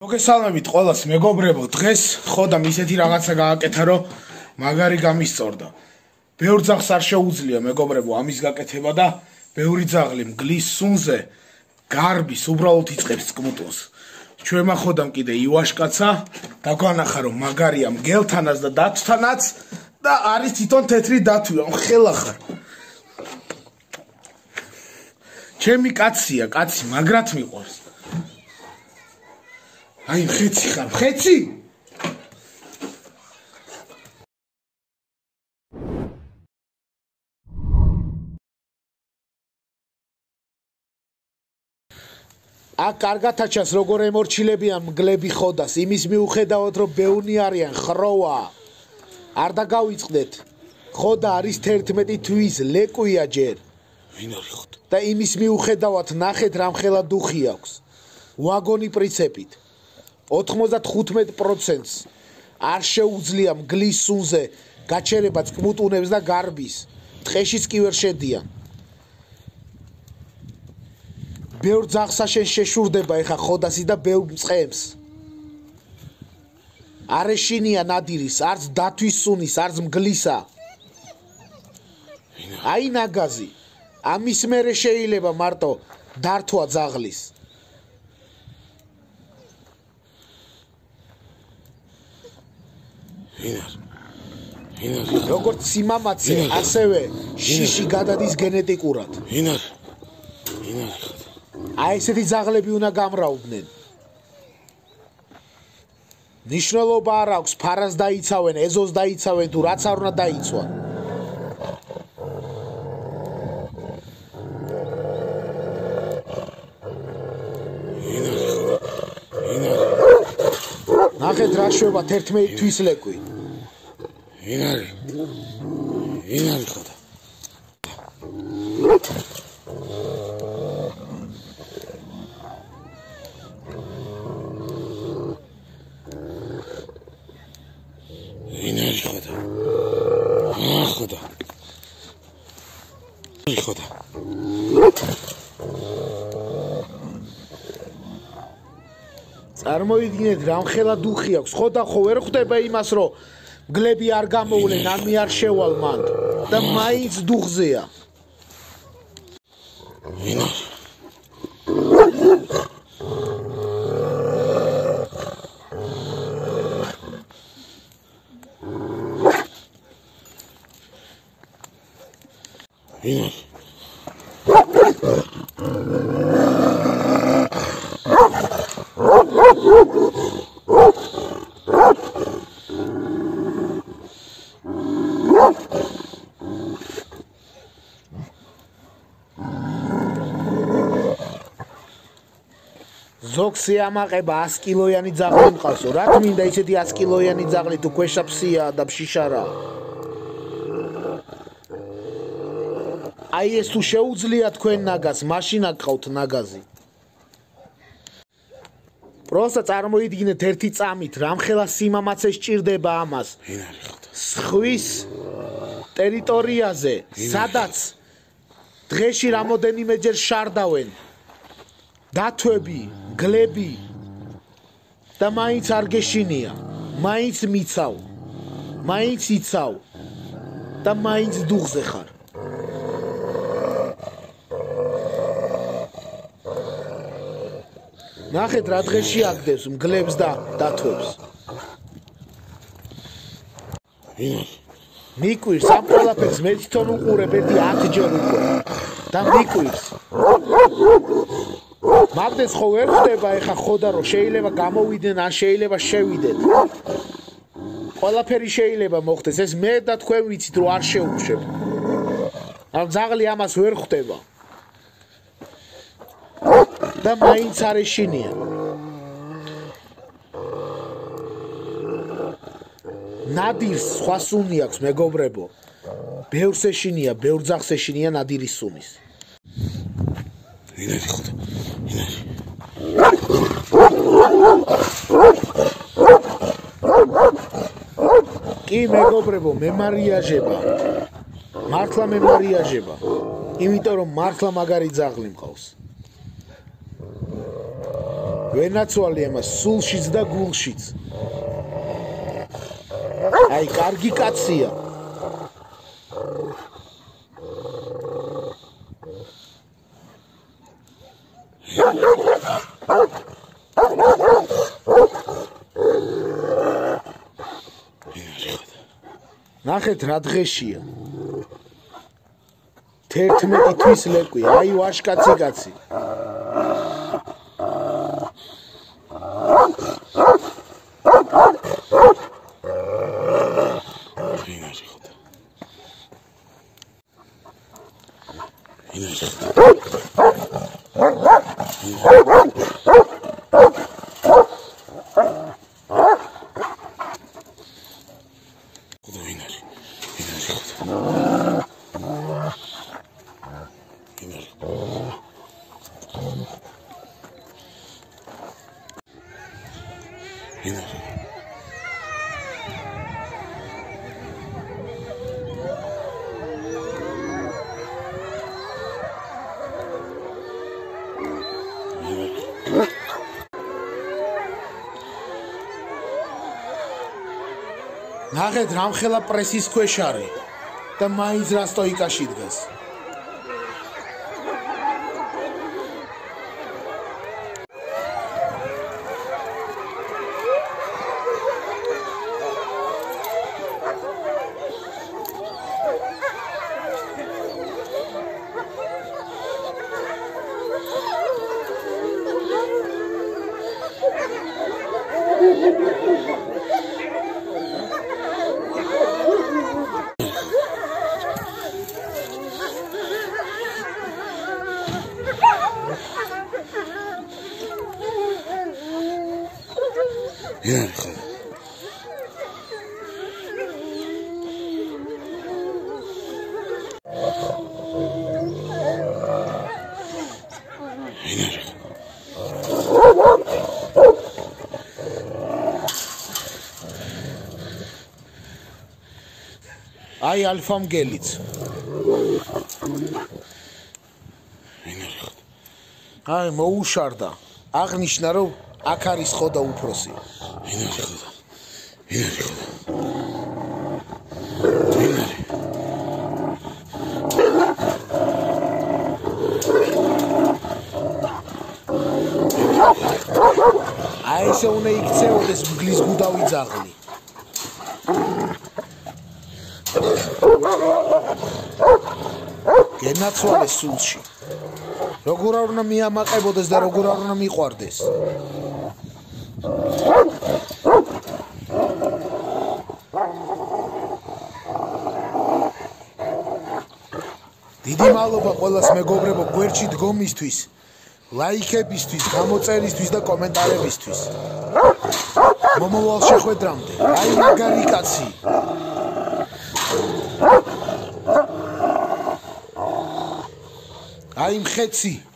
მოგესალმებით ყველას მეგობრებო, დღეს ხოდამ ისეთი რაღაცა გააკეთა, რომ მაგარი გამისწორდა. ბევრ ძაღლს არ შეუძლია მეგობრებო ამის გაკეთება და ბევრი ძაღლი მგლის სუნზე გარბის უბრალოდ იწყებს წკმუტუნს. ჩვენმა ხოდამ კიდე ივაშკაცა, დაგვანახა რომ მაგარია მგელთანაც და დათვთანაც და არის თვითონ თეთრი დათვი, ხელა ხარ. ჩემი კაცია, კაცი მაგრად მიყვარს. აი ხეცი ხარ, ხეცი? აქ კარგად აჩას როგორ ემორჩილებიან მგლები ხოდას, იმის მიუხედავად რომ ბევრი არიან ხროვა. არ დაგავიწყდეთ. ხოდა არის 11 თვის ლეკვია ჯერ. ვინ არის ხოდა? და იმის მიუხედავად ნახეთ რამხელა დუხი აქვს. ვაგონი პრინციპით 95%-ს არ შეუძლია მგლის სუნზე გაჩერება წკმუტუნებს და გარბის. ტყეშიც კი ვერ შედიან. ბევრ ძაღლსა შენ შეშურდება ეხა ხოდასი და ბევრ მწყემს. არ ეშინია ნადირის, არც დათვის სუნის, არც მგლისა. აი ნაგაზი. ამის მერე შეიძლება მარტო დართვა ძაღლის. როგორც სიმამაცე, ასევე შიში გადადის გენეტიკურად. აი ესეთი ძაღლები უნდა გამრავლდნენ. ნიშნულობა არ აქვს, ფარას დაიცავენ, ეზოს დაიცავენ თუ რაც არ უნდა დაიცვან. ნახეთ რა შვება 11 თვის ლეკვი. ვინ არის ხოდა? ვინ არის ხოდა? ხოდა. ხოდა. წარმოიდგინეთ რამხელა დუხი აქვს. ხოდა ხო ვერ ხვდება იმას რომ მგლები არ გამოვლენ, ამი არ შევალ მან და მაინც დუხზეა. ზოგსი ამაყება 100 კილოიანი ძაღლი მყავსო. რა მინდა ისეთი 100 კილოიანი ძაღლი თუ ქვეშაფსია და ფშიშარა. აი ეს თუ შეუძლია თქვენ ნაგაზ, მაშინ აკყავთ ნაგაზი. პროსტა წარმოიდგინეთ ერთი წამით, რამხელა სიმამაცე სჭირდება ამას. სხვის ტერიტორიაზე, სადაც დღეში რამოდენიმეჯერ შარდავენ. დათვები, გლები და მაინც არ გეშინია, მაინც მიცავ, მაინც იცავ და მაინც დუხზე ხარ. ნახეთ რა დღეში აგდებს მგლებს და დათვებს. მიკვირს ამ ყველაფერს მე თვითონ უყურებ ერთი 10 ჯერ უკვე და მიკვირს. მაგდეს ხო ვერ ხდება ეხა ხოდა რომ შეიძლება გამოვიდნენ, ან შეიძლება შევიდეთ. ყველაფერი შეიძლება მოხდეს, ეს მე და თქვენ ვიცით რომ არ შეუშვებ. ამ ძაღლი ამას ვერ ხდება. და მაინც არ ეშინია. ნადირს სხვა სუნი აქვს მეგობრებო. ბევრს ეშინია, ბევრ ძაღლს ეშინია ნადირის სუნის. ვინ არის ხოდა? კი მეგობრებო, მემარიაჟება. მართლა მემარიაჟება. იმიტომ რომ მართლა მაგარი ძაღლი მყავს. ვენაცვალე ამას სულშიც და გულშიც. აი, კარგი კაცია. ნახეთ რა დღეშია. 11 თვის ლეკვი, აი ვაშკაცი კაცი. ნახეთ რამხელა პრესის ქვეშ არის და მაინც რა სტოიკაში დგას. აი ალფა მგელიც. აი მოუშარდა. აღნიშნა რომ აქ არის ხოდა უფროსი. აი ესე უნდა იქცეოდეს მგლის გუდავი ძაღლი. გენაცვალე სულში. როგორ არ უნდა მიამაყებოდეს და როგორ არ უნდა მიყვარდეს. დიდი მადლობა ყველას მეგობრებო გვერდში დგომისთვის, ლაიქებისთვის, გამოწერისთვის და კომენტარებისთვის. მომავალ შეხვედრამდე. აი მაგარი კაცი. აი მხეცი